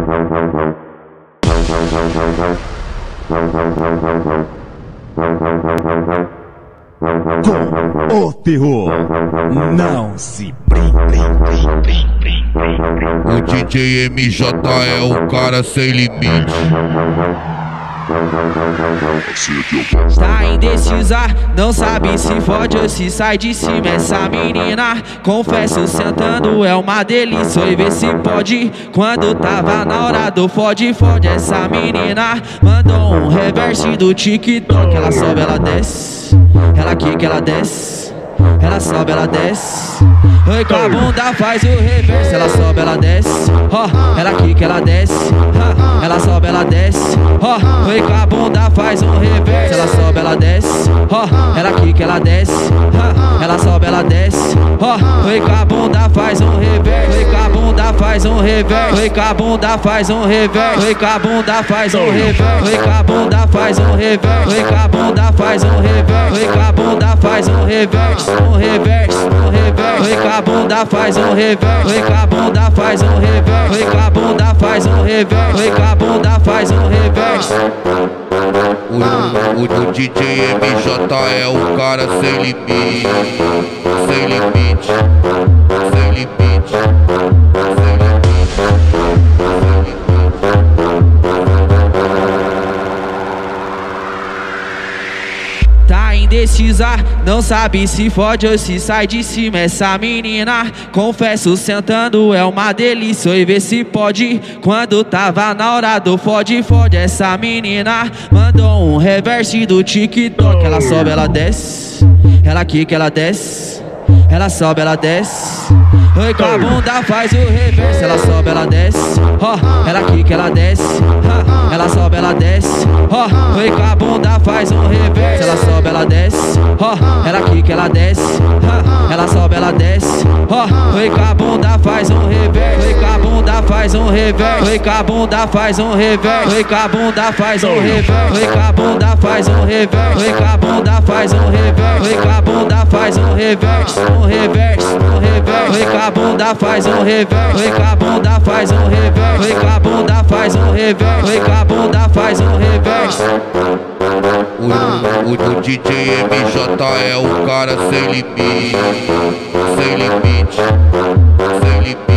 Com o terror não se brinca. O DJ MJ é o cara sem limite. Tá indecisa, não sabe se fode ou se sai de cima. Essa menina, confesso, sentando é uma delícia. E vê se pode, quando tava na hora do fode. Essa menina mandou um reverse do TikTok. Ela sobe, ela desce, ela quica, ela desce, ela sobe, ela desce. Oi, com a bunda faz o reverse. Ela sobe, ela desce, ó, ela quica, ela desce, ela sobe, ela desce, ó. Oi, com a bunda faz um reverse. Ela sobe, ela desce, ó, ela quica, ela desce, ela sobe, ela desce, ó. Oi, com a bunda faz um reverse. Oi, com a bunda faz um reverse. Oi, com a bunda faz um reverse. Oi, com a bunda faz um reverse. Oi, com a bunda faz um reverse. Oi, com a bunda faz um reverse. Oi, com a bunda faz um reverse. Um reverse, um reverse. Oi, com a bunda faz um reverse. Oi, com a bunda faz um reverse. Oi, com a bunda faz um reverse. Oi, com a bunda faz um reverse. O DJ MJ é o cara sem limite. Sem limite. Sem limite. Tá indecisa, não sabe se fode ou se sai de cima. Essa menina, confesso, sentando é uma delícia. E vê se pode, quando tava na hora do fode. Essa menina mandou um reverse do TikTok. Ela sobe, ela desce, ela quica, ela desce, ela sobe, ela desce. Oi, com a bunda faz o reverse. Ela sobe, ela desce, ó, ela quica, ela desce, ela sobe, ela desce, ó. Oi, com a bunda faz um reverse. Ela sobe, ela desce, ó, ela quica, ela desce, ela sobe, ela desce, ó. Oi, com a bunda faz um reverse. Oi, com a bunda faz um reverse. Oi, com a bunda faz um reverse. Oi, com a bunda faz um reverse. Oi, com a bunda faz um reverse. Oi, com a bunda faz um reverse. Oi, com a bunda faz um reverse. Um reverse, um reverse. Oi, com a bunda faz um reverse. Oi, com a bunda faz um reverse. Oi, com a bunda faz um reverse. Oi, com a bunda faz um reverse. O DJ MJ é o cara sem limite. Sem limite. Sem limite.